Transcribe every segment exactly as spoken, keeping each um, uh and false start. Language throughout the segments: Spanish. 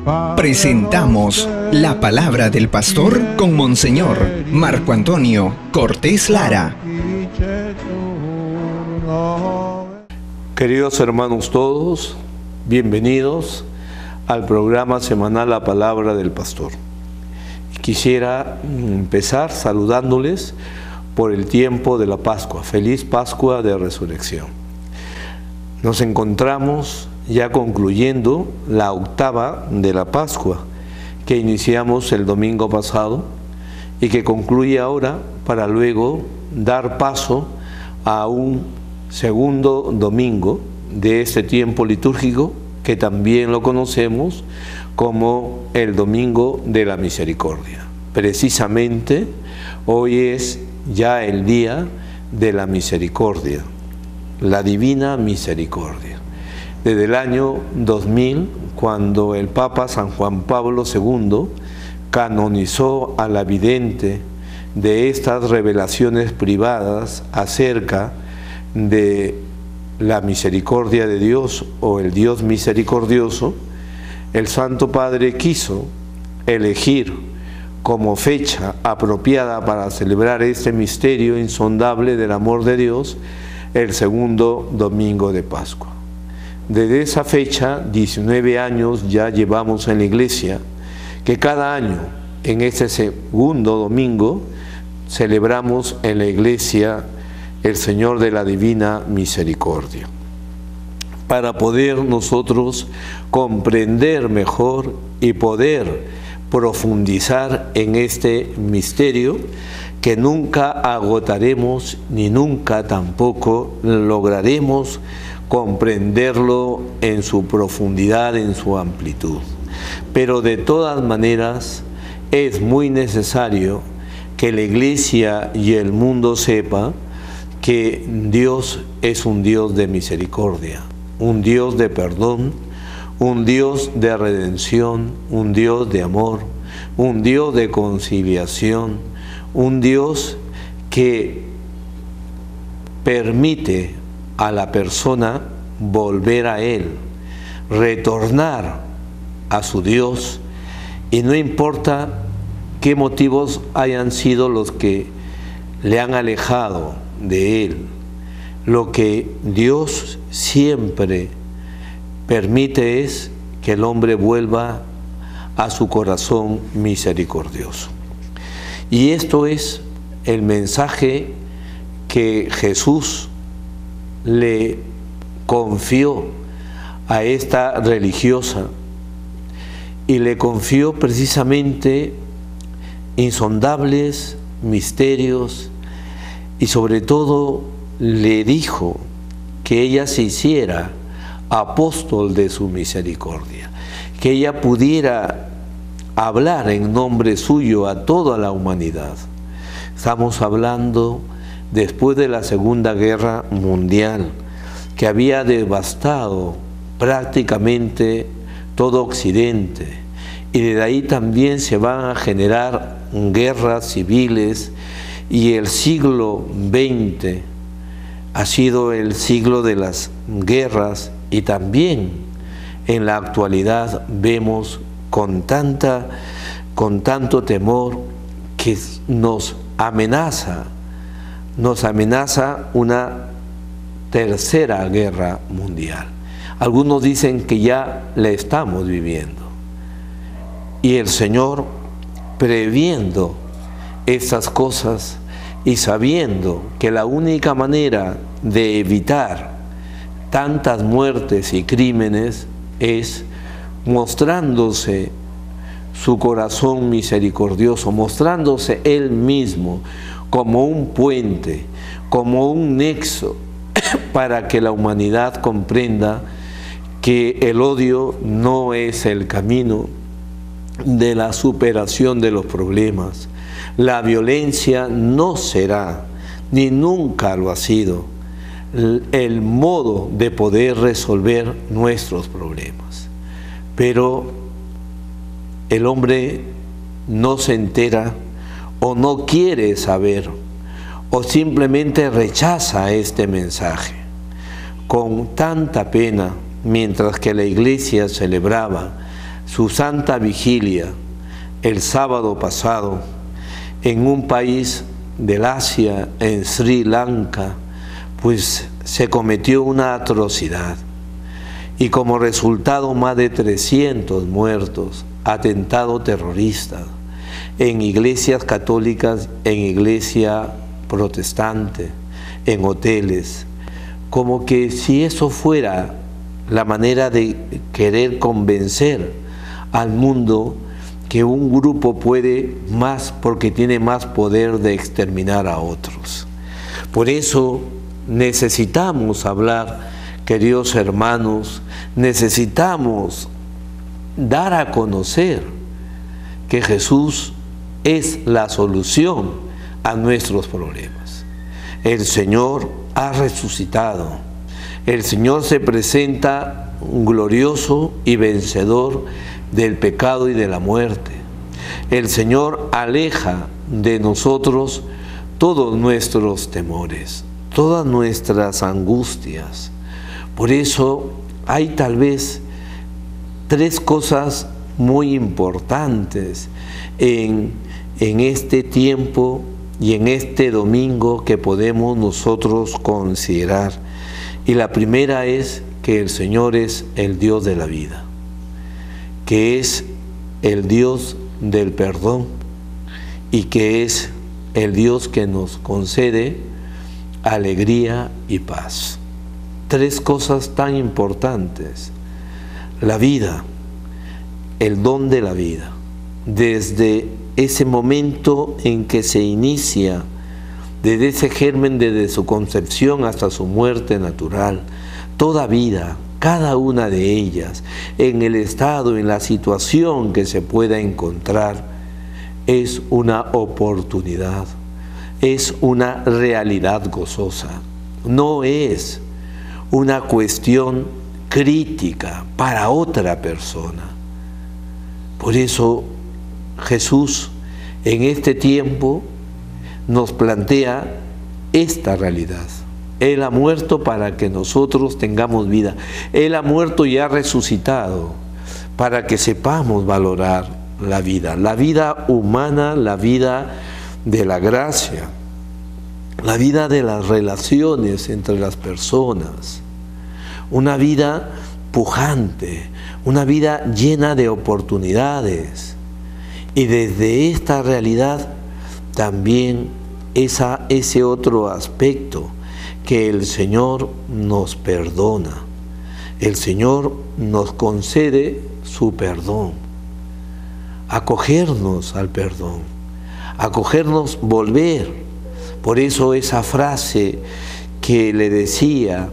Presentamos la palabra del pastor con Monseñor Marco Antonio Cortés Lara. Queridos hermanos todos, bienvenidos al programa semanal La Palabra del Pastor. Quisiera empezar saludándoles por el tiempo de la Pascua. Feliz Pascua de Resurrección. Nos encontramos ya concluyendo la octava de la Pascua que iniciamos el domingo pasado y que concluye ahora para luego dar paso a un segundo domingo de este tiempo litúrgico que también lo conocemos como el Domingo de la Misericordia. Precisamente hoy es ya el día de la misericordia, la divina misericordia. Desde el año dos mil, cuando el Papa San Juan Pablo segundo canonizó a la vidente de estas revelaciones privadas acerca de la misericordia de Dios o el Dios misericordioso, el Santo Padre quiso elegir como fecha apropiada para celebrar este misterio insondable del amor de Dios el segundo domingo de Pascua. Desde esa fecha, diecinueve años ya llevamos en la Iglesia, que cada año en este segundo domingo celebramos en la Iglesia el Señor de la Divina Misericordia, para poder nosotros comprender mejor y poder profundizar en este misterio que nunca agotaremos ni nunca tampoco lograremos comprenderlo en su profundidad, en su amplitud. Pero de todas maneras es muy necesario que la Iglesia y el mundo sepa que Dios es un Dios de misericordia, un Dios de perdón, un Dios de redención, un Dios de amor, un Dios de conciliación, un Dios que permite a la persona volver a Él, retornar a su Dios, y no importa qué motivos hayan sido los que le han alejado de Él. Lo que Dios siempre permite es que el hombre vuelva a su corazón misericordioso. Y esto es el mensaje que Jesús le confió a esta religiosa, y le confió precisamente insondables misterios, y sobre todo le dijo que ella se hiciera apóstol de su misericordia, que ella pudiera hablar en nombre suyo a toda la humanidad. Estamos hablando después de la Segunda Guerra Mundial, que había devastado prácticamente todo Occidente, y de ahí también se van a generar guerras civiles, y el siglo veinte ha sido el siglo de las guerras, y también en la actualidad vemos con, tanta, con tanto temor que nos amenaza, nos amenaza una tercera guerra mundial. Algunos dicen que ya la estamos viviendo. Y el Señor, previendo estas cosas y sabiendo que la única manera de evitar tantas muertes y crímenes es mostrándose su corazón misericordioso, mostrándose Él mismo como un puente, como un nexo para que la humanidad comprenda que el odio no es el camino de la superación de los problemas. La violencia no será, ni nunca lo ha sido, el modo de poder resolver nuestros problemas. Pero el hombre no se entera o no quiere saber o simplemente rechaza este mensaje. Con tanta pena, mientras que la Iglesia celebraba su santa vigilia el sábado pasado en un país del Asia, en Sri Lanka, pues se cometió una atrocidad y como resultado más de trescientos muertos, atentado terrorista en iglesias católicas, en iglesia protestante, en hoteles, como que si eso fuera la manera de querer convencer al mundo que un grupo puede más porque tiene más poder de exterminar a otros. Por eso necesitamos hablar, queridos hermanos, necesitamos dar a conocer que Jesús es la solución a nuestros problemas. El Señor ha resucitado. El Señor se presenta glorioso y vencedor del pecado y de la muerte. El Señor aleja de nosotros todos nuestros temores, todas nuestras angustias. Por eso hay tal vez tres cosas muy importantes en, en este tiempo y en este domingo que podemos nosotros considerar. Y la primera es que el Señor es el Dios de la vida, que es el Dios del perdón y que es el Dios que nos concede alegría y paz. Tres cosas tan importantes: la vida, el don de la vida, desde ese momento en que se inicia, desde ese germen, desde su concepción hasta su muerte natural, toda vida, cada una de ellas, en el estado, en la situación que se pueda encontrar, es una oportunidad, es una realidad gozosa, no es una cuestión crítica para otra persona. Por eso Jesús en este tiempo nos plantea esta realidad. Él ha muerto para que nosotros tengamos vida. Él ha muerto y ha resucitado para que sepamos valorar la vida. La vida humana, la vida de la gracia, la vida de las relaciones entre las personas. Una vida pujante, una vida llena de oportunidades. Y desde esta realidad también esa, ese otro aspecto, que el Señor nos perdona. El Señor nos concede su perdón. Acogernos al perdón, acogernos, volver. Por eso esa frase que le decía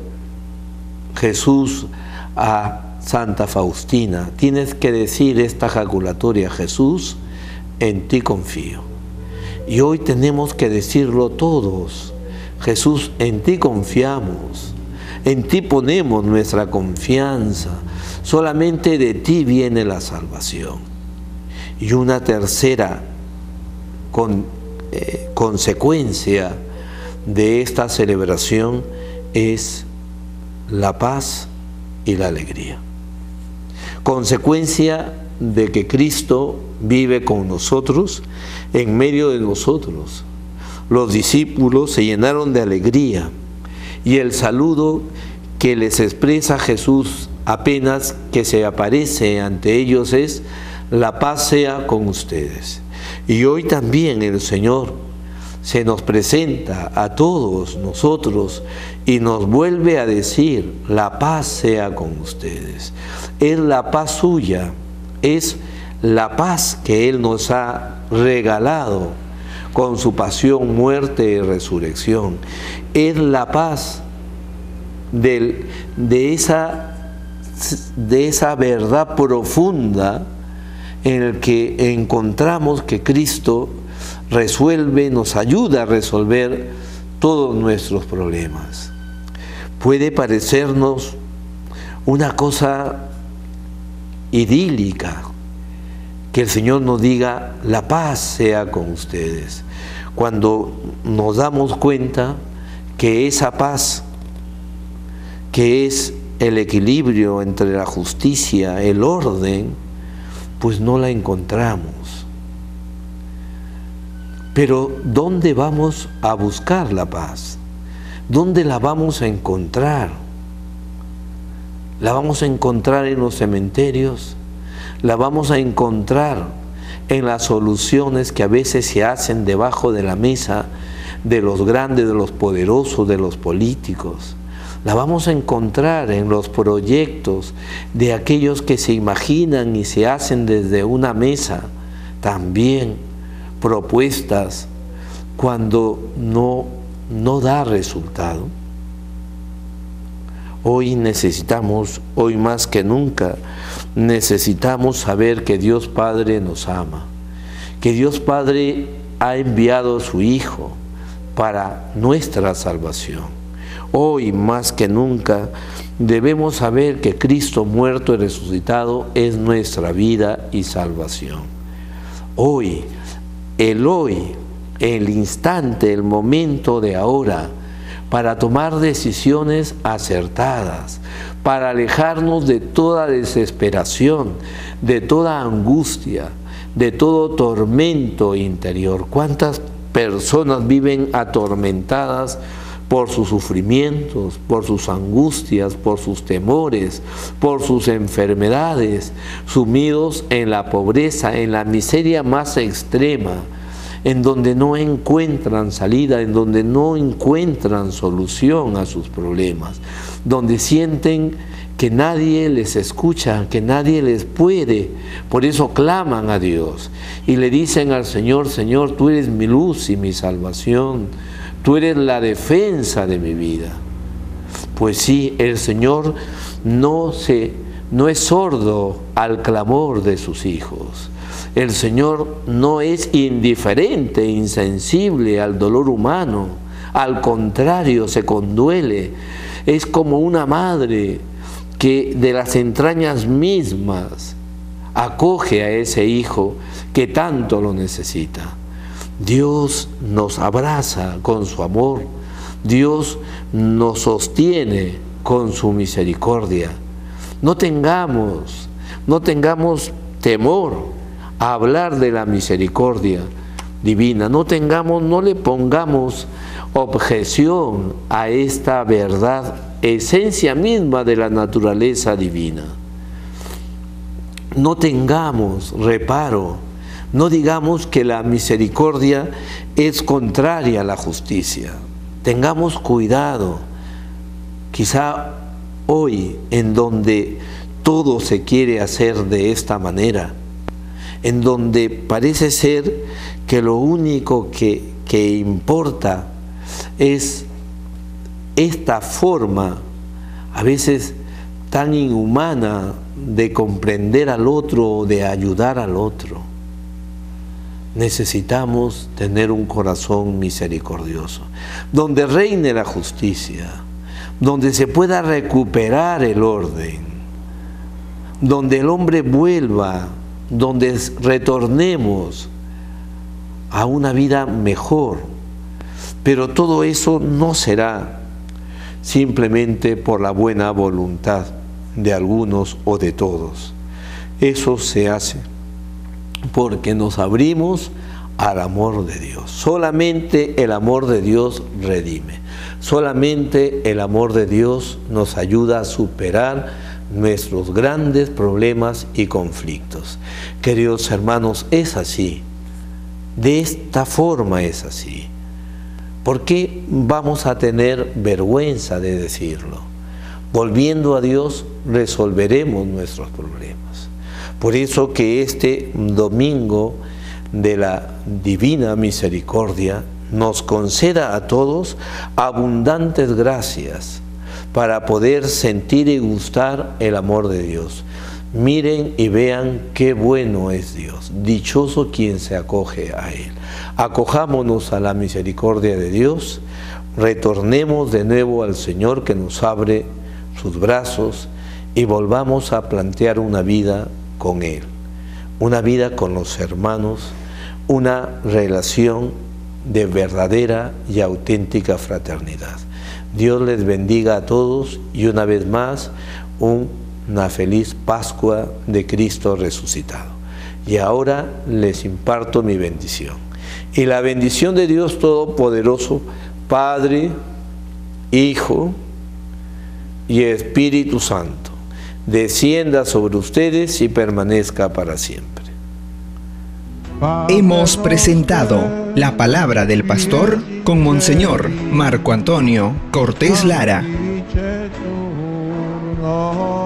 Jesús a Santa Faustina, tienes que decir esta jaculatoria: Jesús, en ti confío. Y hoy tenemos que decirlo todos: Jesús, en ti confiamos, en ti ponemos nuestra confianza, solamente de ti viene la salvación. Y una tercera con, eh, consecuencia de esta celebración es la paz y la alegría. Consecuencia de que Cristo vive con nosotros, en medio de nosotros. Los discípulos se llenaron de alegría y el saludo que les expresa Jesús apenas que se aparece ante ellos es: la paz sea con ustedes. Y hoy también el Señor se nos presenta a todos nosotros y nos vuelve a decir: la paz sea con ustedes. Es la paz suya, es la paz que Él nos ha regalado con su pasión, muerte y resurrección. Es la paz del, de, esa, de esa verdad profunda en el que encontramos que Cristo resuelve, nos ayuda a resolver todos nuestros problemas. Puede parecernos una cosa idílica que el Señor nos diga: la paz sea con ustedes, cuando nos damos cuenta que esa paz, que es el equilibrio entre la justicia, el orden, pues no la encontramos. Pero ¿dónde vamos a buscar la paz? ¿Dónde la vamos a encontrar? ¿La vamos a encontrar en los cementerios? ¿La vamos a encontrar en las soluciones que a veces se hacen debajo de la mesa de los grandes, de los poderosos, de los políticos? La vamos a encontrar en los proyectos de aquellos que se imaginan y se hacen desde una mesa también propuestas cuando no, no da resultado. Hoy necesitamos, hoy más que nunca, necesitamos saber que Dios Padre nos ama, que Dios Padre ha enviado a su Hijo para nuestra salvación. Hoy más que nunca debemos saber que Cristo muerto y resucitado es nuestra vida y salvación. Hoy, el hoy, el instante, el momento de ahora, para tomar decisiones acertadas, para alejarnos de toda desesperación, de toda angustia, de todo tormento interior. ¿Cuántas personas viven atormentadas por sus sufrimientos, por sus angustias, por sus temores, por sus enfermedades, sumidos en la pobreza, en la miseria más extrema, en donde no encuentran salida, en donde no encuentran solución a sus problemas, donde sienten que nadie les escucha, que nadie les puede, por eso claman a Dios y le dicen al Señor: Señor, tú eres mi luz y mi salvación, tú eres la defensa de mi vida. Pues sí, el Señor no, se, no es sordo al clamor de sus hijos. El Señor no es indiferente, insensible al dolor humano. Al contrario, se conduele. Es como una madre que de las entrañas mismas acoge a ese hijo que tanto lo necesita. Dios nos abraza con su amor, Dios nos sostiene con su misericordia. No tengamos, no tengamos temor a hablar de la misericordia divina, no tengamos, no le pongamos objeción a esta verdad, esencia misma de la naturaleza divina. No tengamos reparo. No digamos que la misericordia es contraria a la justicia. Tengamos cuidado. Quizá hoy, en donde todo se quiere hacer de esta manera, en donde parece ser que lo único que, que importa es esta forma, a veces tan inhumana, de comprender al otro o de ayudar al otro. Necesitamos tener un corazón misericordioso, donde reine la justicia, donde se pueda recuperar el orden, donde el hombre vuelva, donde retornemos a una vida mejor. Pero todo eso no será simplemente por la buena voluntad de algunos o de todos. Eso se hace porque nos abrimos al amor de Dios. Solamente el amor de Dios redime. Solamente el amor de Dios nos ayuda a superar nuestros grandes problemas y conflictos. Queridos hermanos, es así. De esta forma es así. ¿Por qué vamos a tener vergüenza de decirlo? Volviendo a Dios, resolveremos nuestros problemas. Por eso que este domingo de la Divina Misericordia nos conceda a todos abundantes gracias para poder sentir y gustar el amor de Dios. Miren y vean qué bueno es Dios. Dichoso quien se acoge a Él. Acojámonos a la misericordia de Dios, retornemos de nuevo al Señor que nos abre sus brazos y volvamos a plantear una vida con Él, una vida con los hermanos, una relación de verdadera y auténtica fraternidad. Dios les bendiga a todos y una vez más una feliz Pascua de Cristo resucitado. y ahora les imparto mi bendición. Y la bendición de Dios Todopoderoso, Padre, Hijo y Espíritu Santo, descienda sobre ustedes y permanezca para siempre. Hemos presentado la palabra del pastor con Monseñor Marco Antonio Cortés Lara.